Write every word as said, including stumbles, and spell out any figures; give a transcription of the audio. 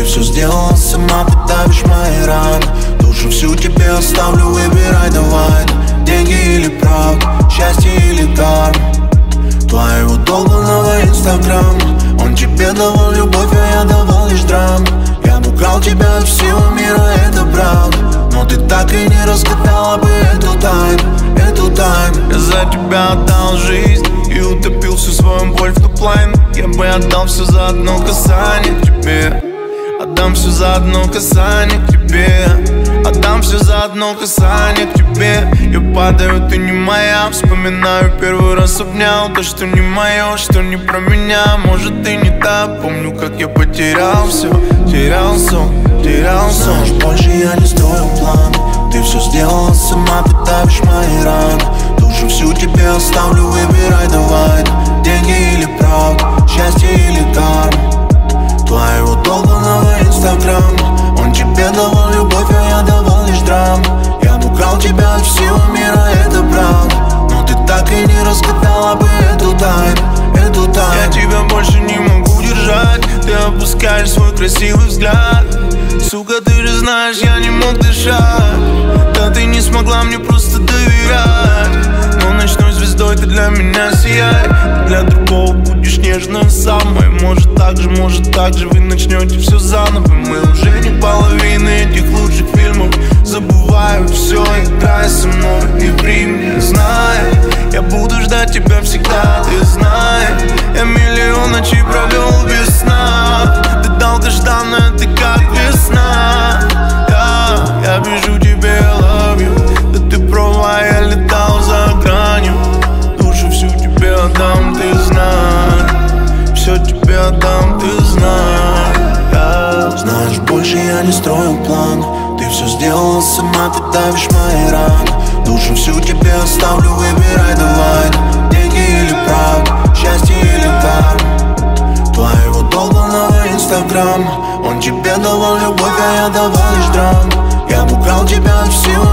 все сделала сама, ты давишь мои раны. Душу всю тебе оставлю, выбирай давай. Деньги или правда, счастье или карма. Твоего долбанного инстаграма. Он тебе давал любовь, а я давал лишь драму. Я бы украл тебя от всего мира, это правда. Но ты так и не разгадала бы эту тайну, эту тайну. Я за тебя отдал жизнь и утопил всю свою боль в туплайн. Я бы отдал все за одно касание к тебе. Отдам все за одно касание к тебе. Отдам все за одно касание к тебе. Я падаю, ты не моя. Вспоминаю, первый раз обнял. То, что не мое, что не про меня. Может, ты не та. Помню, как я потерял все. Терял сон, терял сон. Знаешь, больше я не строю планы. Ты все сделала сама, ты давишь мои раны. Душу всю тебе оставлю, выбирай давай. Деньги или правда, счастье или карма. Твоего долбанного инстаграма. Он тебе давал любовь, а я давал лишь драму. Я бы украл тебя от всего мира, это правда. Но ты так и не разгадала бы эту тайну, эту тайну. Я тебя больше не могу держать. Ты опускаешь свой красивый взгляд. Сука, ты же знаешь, я не мог дышать. Да ты не смогла мне просто доверять. Но ночной звездой ты для меня сияй. Ты для другого будешь нежно самой. Может так же, может так же вы начнете все заново. Мы уже не половины этих лучших фильмов. Забываю все, играй со мной и прими. Знай, я буду ждать тебя всегда, ты знай. Я миллион ночей провел без сна. Ты долгожданная, ты как весна. Я, я пишу тебе I love you. Да ты права, я летал за гранью. Душу всю тебе отдам, ты знай. Все тебе отдам, ты знай. Я... Знаешь, больше я не строю план. Ты все сделала сама, ты давишь мои раны. Душу всю тебе оставлю, выбирай давай. Деньги или правда, счастье или карма. Твоего долбанного инстаграма. Он тебе давал любовь, а я давал лишь драму. Я бы украл тебя от всего